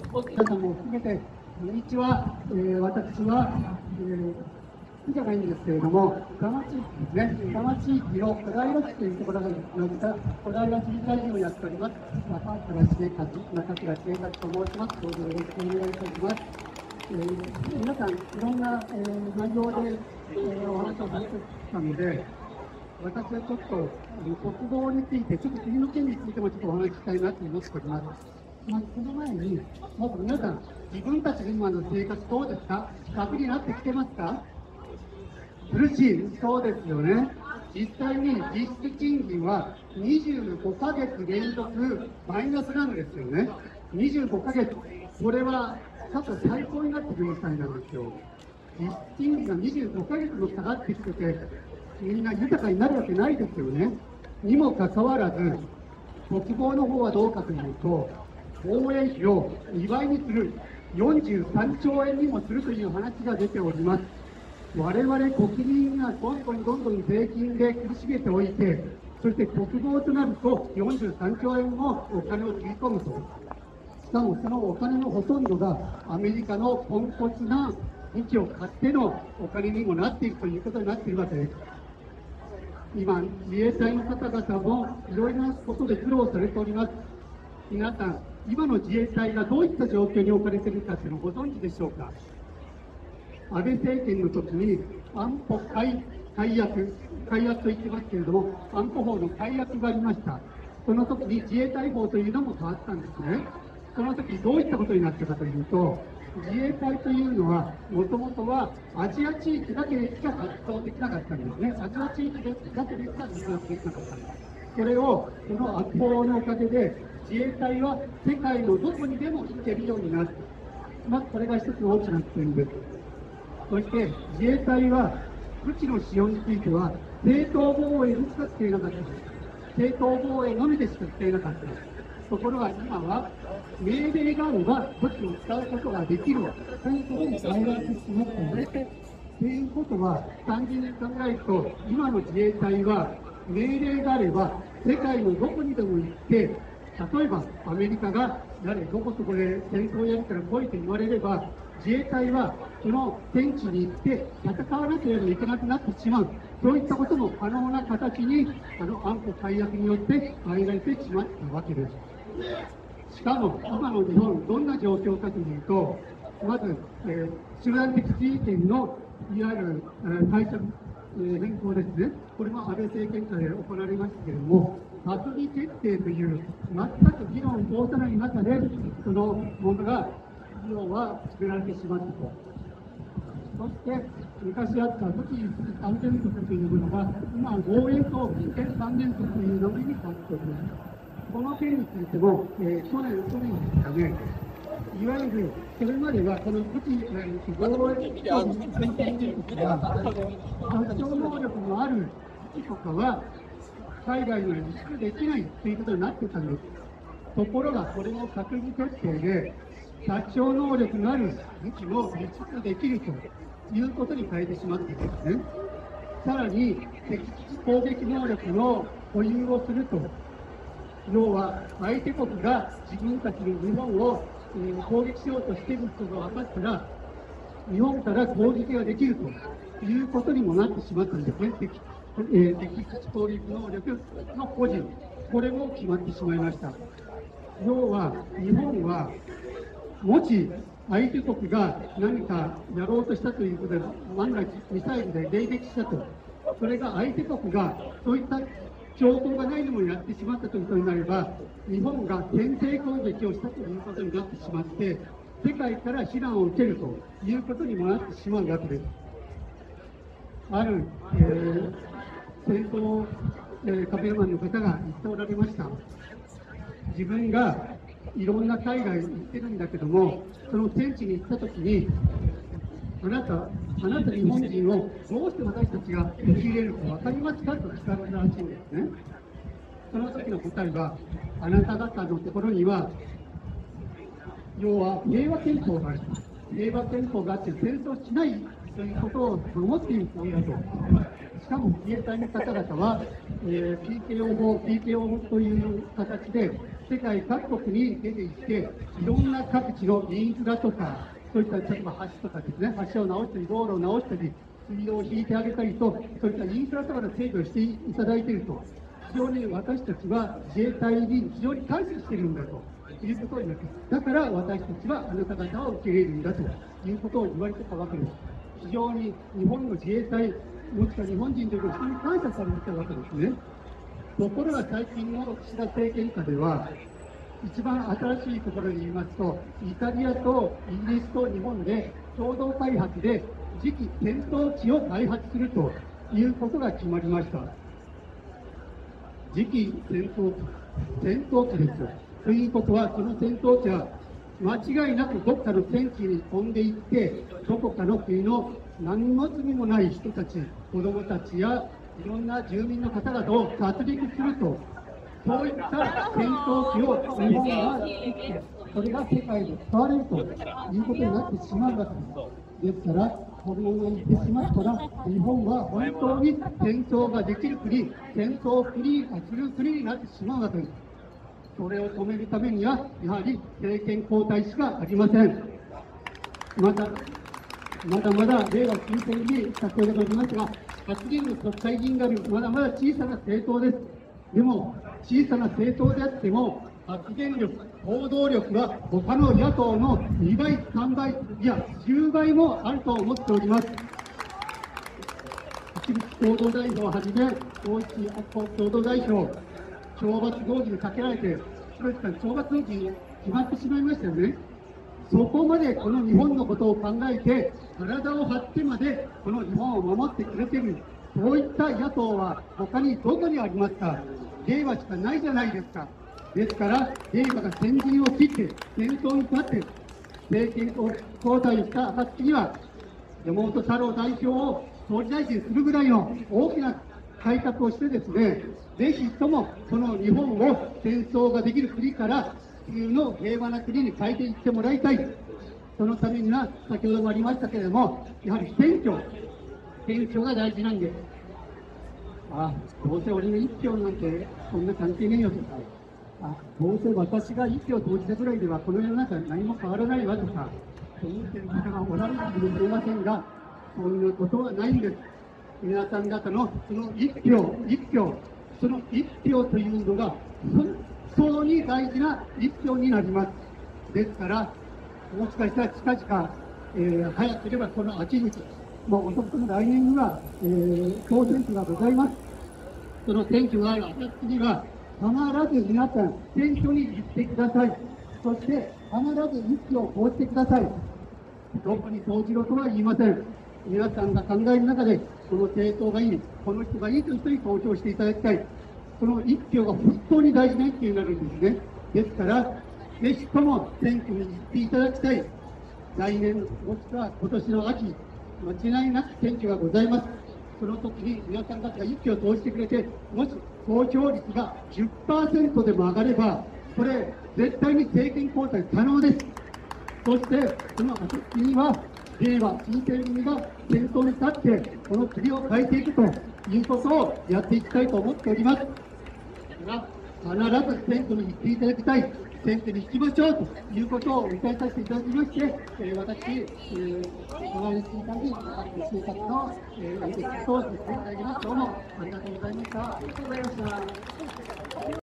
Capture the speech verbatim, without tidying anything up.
皆さんも含めて、こんにちは。えー、私は、えー、じゃないんですけれども、多摩地域ですね、多摩地域の小平市というところがいました、小平市議会議員をやっております、中倉重和、中倉重和と申します。どうぞよろしくお願いいたします。えー、皆さん、いろんな、えー、内容で、えー、お話をされてきたので、私はちょっと国道について、ちょっと次の件についてもちょっとお話ししたいなと思っております。まずその前に、まず皆さん、自分たちの今の生活どうですか？楽になってきてますか？苦しい、そうですよね。実際に実質賃金はにじゅうごかげつ連続マイナスなんですよね。にじゅうごかげつ、これは過去最高になってくるみたいなんですよ。実質賃金がにじゅうごかげつも下がってきてて、みんな豊かになるわけないですよね。にもかかわらず、国防の方はどうかというと、防衛費をにばいにする、よんじゅうさんちょうえんにもするという話が出ております。我々国民がどんどんどんどん税金で苦しめておいて、そして国防となるとよんじゅうさんちょうえんもお金をつぎ込むと。しかもそのお金のほとんどがアメリカのポンコツな武器を買ってのお金にもなっているということになっているわけです。今、自衛隊の方々もいろいろなことで苦労されております。皆さん、今の自衛隊がどういった状況に置かれているかというのをご存知でしょうか。安倍政権の時に安保改改悪、改悪と言ってますけれども、安保法の改悪がありました。その時に自衛隊法というのも変わったんですね。その時どういったことになったかというと、自衛隊というのは、もともとはアジア地域だけしか活動できなかったんですね。アジア地域だけでしか活動できなかったんです。それを、この悪法のおかげで、自衛隊は世界のどこにでも行けるようになった。まずこれが一つの大きな点です。そして自衛隊は武器の使用については正当防衛にしかしていなかったです。正当防衛のみでしかしていなかったです。ところが今は命令があれば武器を使うことができるということに変えられてしまったので、ということは単純に考えると、今の自衛隊は命令があれば世界のどこにでも行って、例えばアメリカが誰どこそこで戦争をやるから来いと言われれば、自衛隊はその戦地に行って戦わなければいけなくなってしまう、そういったことも可能な形にあの安保改悪によって変えられてしまったわけです。しかも今の日本、どんな状況かというと、まず、えー、集団的自衛権のいわゆる、えー、解釈、えー、変更ですね、これも安倍政権下で行われましたけれども、閣議決定という全く議論を通さない中で、そのものが要は作られてしまったと。そして昔あった武器三原則というものが今防衛と危険三原則というのに変わっております。この件についても、えー、去年去年ですかね、いわゆるそれまではこの武器防衛と危険三原則は殺傷能力のある武器とかは海外には輸出できないということになってたんです。ところがこれも閣議決定で殺傷能力のある武器も輸出できるということに変えてしまっているんですね。さらに敵基地攻撃能力の保有をすると、要は相手国が自分たちの日本を、えー、攻撃しようとしていることが分かったら、日本から攻撃ができるということにもなってしまったんですね。敵えー、敵基地攻撃能力の保持、これも決まってしまいました。要は日本はもし相手国が何かやろうとしたということで、万が一ミサイルで迎撃したと、それが相手国がそういった兆候がないのもやってしまったということになれば、日本が先制攻撃をしたということになってしまって、世界から非難を受けるということにもなってしまうわけです。ある、えー、戦争、えー、カメラマンの方が言っておられました。自分がいろんな海外に行ってるんだけども、その戦地に行ったときに、あなた、あなた日本人をどうして私たちが受け入れるか分かりますかと聞かれたらしいんですね。その時の答えは、あなた方のところには、要は平和憲法がある。平和憲法があって戦争しないということを守っている国だと。しかも自衛隊の方々は、えー、ピーケーオー 法、ピーケーオー という形で、 世界各国に出て行って、いろんな各地のインフラとか、そういった例えば橋とかですね、橋を直したり、道路を直したり、水道を引いてあげたりと、そういったインフラとかの整備をしていただいていると、非常に私たちは自衛隊に非常に感謝しているんだということになって、だから私たちはあなた方を受け入れるんだということを言われてたわけです。非常に日本の自衛隊、もしくは日本人ということを非常に感謝されてたわけですね。ところが最近の岸田政権下では、一番新しいところで言いますと、イタリアとイギリスと日本で共同開発で次期戦闘機を開発するということが決まりました。次期戦闘機、戦闘機ですよ。ということは、その戦闘機は間違いなくどこかの戦地に飛んでいって、どこかの国の何の罪もない人たち、子どもたちやいろんな住民の方々を殺戮すると、そういった戦闘機を日本が作って、それが世界で使われるということになってしまうわけです。ですから、このまま言ってしまったら、日本は本当に戦争ができる国、戦争フリーがする国になってしまうわけです。それを止めるためには、やはり政権交代しかありません。また、まだまだ令和新選に先ほども言いましたが、発言の国会議員がある、まだまだ小さな政党です。でも、小さな政党であっても、発言力、行動力は他の野党のにばい、さんばい、いや、じゅうばいもあると思っております。一律共同代表をはじめ、統一共同代表、懲罰動議にかけられて、広瀬さん、懲罰動議に決まってしまいましたよね。そこまでこの日本のことを考えて、体を張ってまでこの日本を守ってくれている、そういった野党は他にどこにありますか。令和しかないじゃないですか。ですから、令和が先陣を切って、先頭に立って、政権を交代した暁には、山本太郎代表を総理大臣するぐらいの大きな改革をしてですね、ぜひともこの日本を戦争ができる国から普通の平和な国に変えていってもらいたい。そのためには先ほどもありましたけれども、やはり選挙、選挙が大事なんです。あ、どうせ俺の一票なんてそんな関係ねえよとか、あ、どうせ私が一票投じたぐらいではこの世の中何も変わらないわとか、そう思っている方がおられるかもしれませんが、そんなことはないんです。皆さん方のその一票、一票、その一票というのが本当に大事な一票になります。ですから、もしかしたら近々、えー、早ければこの秋口、もう遅くとも来年には、えー、総選挙がございます。その選挙がある暁には、必ず皆さん、選挙に行ってください。そして、必ず一票を投じてください。どこに投じろとは言いません。皆さんが考える中で、この政党がいい、この人がいいという人に投票していただきたい。その一票が本当に大事な一票になるんですね。ですから、ぜひとも選挙に行っていただきたい。来年、もしくは今年の秋、間違いなく選挙がございます。その時に皆さん方が一票を投じてくれて、もし投票率が じゅっパーセント でも上がれば、これ、絶対に政権交代可能です。そして、その暁には、令和新選組が先頭に立って、この国を変えていくということをやっていきたいと思っております。が、必ず選挙に行っていただきたい。選挙に行きましょうということを訴えさせていただきまして、えー、私、えー、お前の時間に、就活の、えー、演説をさせていただきます。どうもありがとうございました。ありがとうございました。